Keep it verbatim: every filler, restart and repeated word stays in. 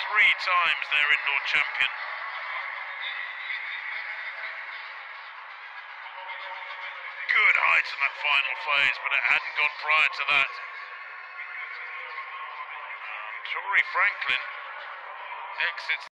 three times their indoor champion. Good height in that final phase, but it hadn't gone prior to that. Um, Tori Franklin exits